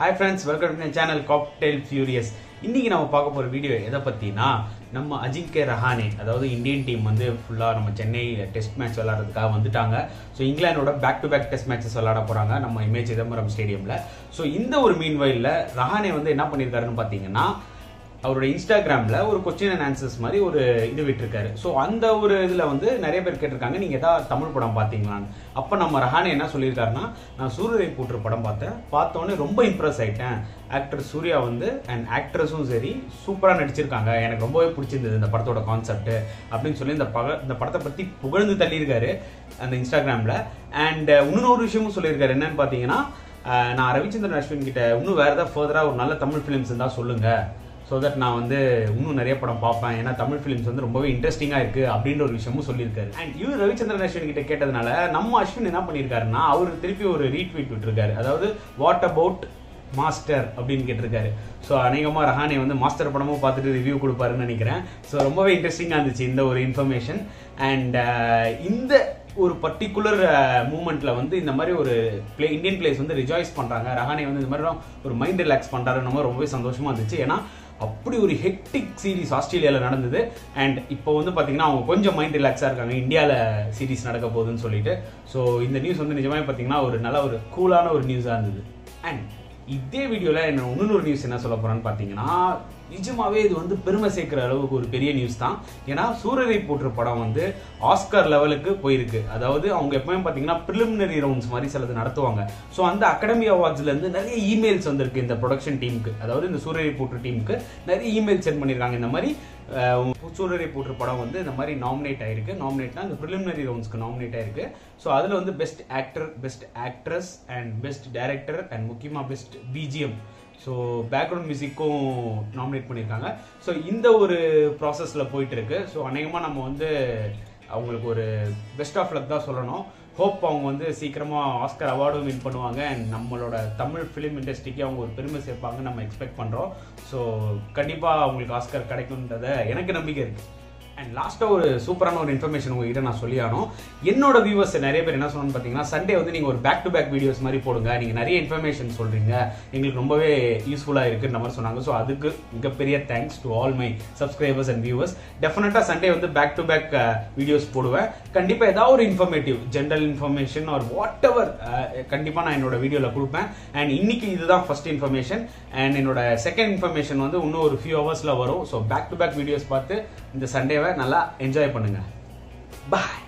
Hi friends, welcome to my channel Cocktail Furious. இன்னைக்கு நாம பார்க்க போற வீடியோ எதை பத்தினா நம்ம அஜிங்கே ரஹானே அதாவது இந்தியன் டீம் வந்து ஃபுல்லா நம்ம சென்னை டெஸ்ட் மேட்ச் விளையாடுறதுக்காக வந்துட்டாங்க. ஸோ இங்கிலாந்தோட back to back test matches விளையாட போறாங்க நம்ம இமேஜ் சிதம்பரம் ஸ்டேடியம்ல. ஸோ இந்த ஒரு மீன்வைல்ல ரஹானே வந்து என்ன பண்ணியிருக்காருன்னு பாத்தீங்கன்னா அவரோட இன்ஸ்டாகிராம்ல ஒரு கொஸ்டின் அண்ட் ஆன்சர்ஸ் மாதிரி ஒரு இது விட்டுருக்காரு. ஸோ அந்த ஒரு இதுல வந்து நிறைய பேர் கேட்டிருக்காங்க நீங்க ஏதாவது தமிழ் படம் பாத்தீங்களான்னு. அப்ப நம்ம ரஹானே என்ன சொல்லியிருக்காருன்னா, நான் சூரரை போற்று படம் பார்த்தோன்னே ரொம்ப இம்ப்ரெஸ் ஆயிட்டேன். ஆக்டர் சூர்யா வந்து அண்ட் ஆக்ட்ரஸும் சரி சூப்பரா நடிச்சிருக்காங்க, எனக்கு ரொம்பவே பிடிச்சிருந்தது இந்த படத்தோட கான்செப்ட் அப்படின்னு சொல்லி இந்த படத்தை பத்தி புகழ்ந்து தள்ளியிருக்காரு அந்த இன்ஸ்டாகிராம்ல. அண்ட் இன்னொரு விஷயமும் சொல்லியிருக்காரு, என்னன்னு பாத்தீங்கன்னா நான் ரவிச்சந்திரன் அஸ்வின் கிட்ட இன்னும் வேற ஏதாவது ஃபர்தரா ஒரு நல்ல தமிழ் ஃபிலிம்ஸ் இருந்தா சொல்லுங்க, ஸோ தட் நான் வந்து இன்னும் நிறைய படம் பார்ப்பேன், ஏன்னா தமிழ் ஃபிலிம்ஸ் வந்து ரொம்பவே இன்ட்ரெஸ்டிங்காக இருக்குது அப்படின்ற ஒரு விஷயமும் சொல்லியிருக்காரு. அண்ட் இவர் ரவிச்சந்திரன் அஸ்வின் கிட்ட கேட்டதுனால நம்ம அஸ்வின் என்ன பண்ணியிருக்காருன்னா அவர் திருப்பி ஒரு ரீட்வீட் விட்டுருக்காரு. அதாவது வாட் அபவுட் மாஸ்டர் அப்படின்னு கேட்டிருக்காரு. ஸோ அநேகமாக ரஹானே வந்து மாஸ்டர் படமும் பார்த்துட்டு ரிவ்யூ கொடுப்பாருன்னு நினைக்கிறேன். ஸோ ரொம்பவே இன்ட்ரெஸ்டிங்காக இருந்துச்சு இந்த ஒரு இன்ஃபர்மேஷன். அண்ட் இந்த ஒரு பர்டிகுலர் மூமெண்ட்ல வந்து இந்த மாதிரி ஒரு இந்தியன் பிளேஸ் வந்து ரிஜாய்ஸ் பண்றாங்க. ரஹானே வந்து இந்த மாதிரி ஒரு மைண்ட் ரிலாக்ஸ் பண்றாரு, நம்ம ரொம்பவே சந்தோஷமா இருந்துச்சு. ஏன்னா அப்படி ஒரு ஹெக்டிக் சீரிஸ் ஆஸ்திரேலியால நடந்தது. அண்ட் இப்போ வந்து பாத்தீங்கன்னா அவங்க கொஞ்சம் மைண்ட் ரிலாக்ஸா இருக்காங்க, இந்தியால சீரிஸ் நடக்க போகுதுன்னு சொல்லிட்டு. ஸோ இந்த நியூஸ் வந்து நிஜமே பாத்தீங்கன்னா ஒரு நல்ல ஒரு கூலான ஒரு நியூஸா இருந்தது. அண்ட் இதே வீடியோல என்ன இன்னொரு நியூஸ் என்ன சொல்ல போறான்னு பாத்தீங்கன்னா, நிஜமாவே இது வந்து பெருமை சேர்க்கிற அளவுக்கு ஒரு பெரிய நியூஸ் தான். ஏன்னா சூரரை போற்று படம் வந்து ஆஸ்கார் லெவலுக்கு போயிருக்கு. அதாவது அவங்க எப்பவுமே பாத்தீங்கன்னா பிரிலிமினரி ரவுண்ட்ஸ் மாதிரி சிலது நடத்துவாங்க. ஸோ அந்த அகாடமி அவார்ட்ஸ்ல இருந்து நிறைய இமெயில்ஸ் வந்திருக்கு இந்த ப்ரொடக்ஷன் டீமுக்கு, அதாவது இந்த சூரரை போற்று டீமுக்கு நிறைய இமெயில் சென்ட் பண்ணியிருக்காங்க. இந்த மாதிரி சூரரை போற்று படம் வந்து இந்த மாதிரி நாமினேட் ஆயிருக்கு. நாமினேட்னா இந்த பிரிலிமினரி ரவுண்ட்ஸ்க்கு நாமினேட் ஆயிருக்கு. ஸோ அதுல வந்து best actor, best actress and best director and முக்கியமா பெஸ்ட் பிஜிஎம், ஸோ பேக்ரவுண்ட் மியூசிக்கும் நாமினேட் பண்ணியிருக்காங்க. ஸோ இந்த ஒரு ப்ராசஸ்ல போயிட்டு இருக்கு. ஸோ அநேகமாக நம்ம வந்து அவங்களுக்கு ஒரு பெஸ்ட் ஆஃப் லக் தான் சொல்லணும். ஹோப் அவங்க வந்து சீக்கிரமா ஆஸ்கர் அவார்டும் வின் பண்ணுவாங்க அண்ட் நம்மளோட தமிழ் ஃபிலிம் இண்டஸ்ட்ரிக்கு அவங்க ஒரு பெருமை சேர்ப்பாங்க நம்ம எக்ஸ்பெக்ட் பண்றோம். ஸோ கண்டிப்பா அவங்களுக்கு ஆஸ்கர் கிடைக்கும்ன்றத எனக்கு நம்பிக்கை இருக்கு. அண்ட் லாஸ்டா ஒரு சூப்பரான ஒரு இன்ஃபர்மேஷன் உங்ககிட்ட நான் சொல்லியானோம். என்னோட வியூவர்ஸ் நிறைய பேர் என்ன சொன்னு பாத்தீங்கன்னா, சண்டே வந்து நீங்க ஒரு பேக் டு பேக் வீடியோஸ் மாதிரி போடுங்க, நீங்க நிறைய இன்ஃபர்மேஷன் சொல்றீங்க, எங்களுக்கு ரொம்பவே யூஸ்ஃபுல்லா இருக்குன்ற மாதிரி சொன்னாங்க. ஸோ அதுக்கு மிகப்பெரிய thanks to all my subscribers and viewers. டெஃபினட்டா சண்டே வந்து பேக் டு பேக் வீடியோஸ் போடுவேன். கண்டிப்பா ஏதாவது ஒரு informative general information or whatever கண்டிப்பா நான் என்னோட வீடியோல கொடுப்பேன். அண்ட் இன்னைக்கு இதுதான் ஃபர்ஸ்ட் இன்ஃபர்மேஷன். அண்ட் என்னோட செகண்ட் இன்ஃபர்மேஷன் வந்து இன்னும் ஒரு ஃபியூ ஹவர்ஸ்ல வரும். So back to back videos பார்த்து இந்த சண்டேவை நல்லா என்ஜாய் பண்ணுங்க. பாய்.